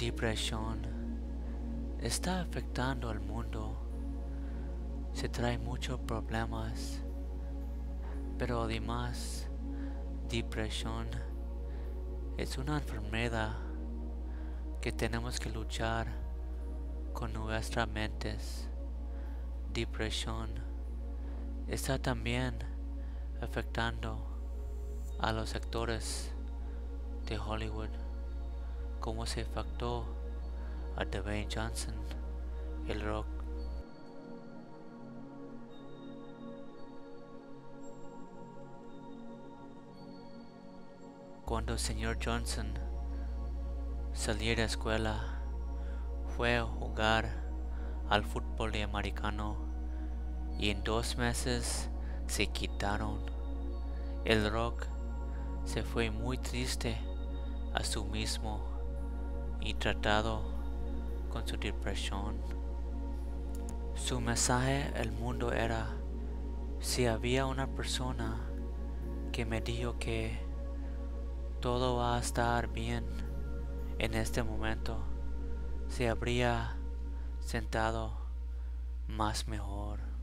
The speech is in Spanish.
Depresión está afectando al mundo. Se trae muchos problemas, pero además, depresión es una enfermedad que tenemos que luchar con nuestras mentes. Depresión está también afectando a los actores de Hollywood, como se afectó a Dwayne Johnson, El Rock. Cuando el señor Johnson salió de la escuela, fue a jugar al fútbol americano y en 2 meses se quitaron. El Rock se fue muy triste a sí mismo y tratado con su depresión. Su mensaje al mundo era: si había una persona que me dijo que todo va a estar bien en este momento, se habría sentado más mejor.